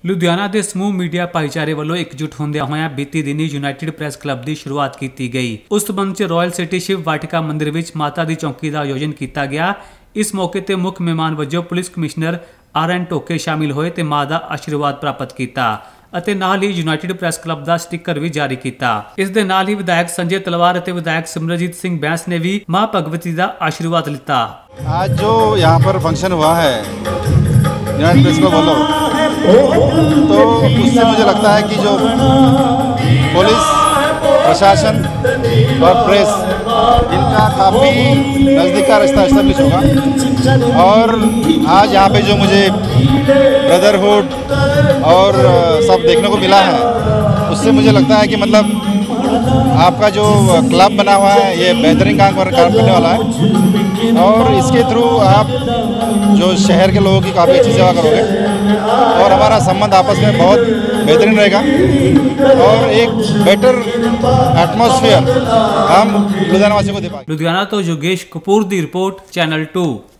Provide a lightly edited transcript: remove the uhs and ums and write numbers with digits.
ਲੁਧਿਆਣਾ ਦੇ ਸਮੂਹ ਮੀਡੀਆ ਭਾਈਚਾਰੇ ਵੱਲੋਂ ਇਕਜੁੱਟ ਹੁੰਦਿਆਂ ਹੋਇਆਂ ਬੀਤੀ ਦਿਨੀ ਯੂਨਾਈਟਿਡ ਪ੍ਰੈਸ ਕਲੱਬ ਦੀ ਸ਼ੁਰੂਆਤ ਕੀਤੀ ਗਈ। ਉਸ ਸਬੰਧ 'ਚ ਰਾਇਲ ਸਿਟੀ ਸ਼ਿਵ ਵਾਟਿਕਾ ਮੰਦਿਰ ਵਿੱਚ ਮਾਤਾ ਦੀ ਚੌਂਕੀ ਦਾ ਆਯੋਜਨ ਕੀਤਾ ਗਿਆ। ਇਸ ਮੌਕੇ ਤੇ ਮੁੱਖ ਮਹਿਮਾਨ ਵਜੋਂ ਪੁਲਿਸ ਕਮਿਸ਼ਨਰ RN ਟੋਕੇ ਸ਼ਾਮਿਲ ਹੋਏ ਤੇ ਮਾਂ ਦਾ ਆਸ਼ੀਰਵਾਦ ਪ੍ਰਾਪਤ ਕੀਤਾ ਅਤੇ ਨਾਲ ਹੀ ਯੂਨਾਈਟਿਡ ਪ੍ਰੈਸ ਕਲੱਬ ਦਾ ਸਟicker ਵੀ ਜਾਰੀ ਕੀਤਾ। ਇਸ ਦੇ ਨਾਲ ਹੀ ਵਿਧਾਇਕ ਸੰਜੇ ਤਲਵਾਰ ਅਤੇ ਵਿਧਾਇਕ ਸਿਮਰਜੀਤ ਸਿੰਘ ਬੈਂਸ ਨੇ ਵੀ ਮਾਂ ਭਗਵਤੀ ਦਾ ਆਸ਼ੀਰਵਾਦ ਲਿੱਤਾ। आज जो यहाँ पर फंक्शन हुआ है यूनाइटेड प्रेस क्लब वालों, तो उससे मुझे लगता है कि जो पुलिस प्रशासन और प्रेस इनका काफ़ी नज़दीक का रिश्ता एस्टेब्लिश होगा। और आज यहाँ पे जो मुझे ब्रदरहुड और सब देखने को मिला है, उससे मुझे लगता है कि मतलब आपका जो क्लब बना हुआ है ये बेहतरीन काम करने वाला है और इसके थ्रू आप जो शहर के लोगों की काफ़ी अच्छी सेवा करोगे और हमारा संबंध आपस में बहुत बेहतरीन रहेगा और एक बेटर एटमॉस्फेयर हम लुधियाना वासियों को दे पाएंगे। लुधियाना तो योगेश कपूर की रिपोर्ट, चैनल 2।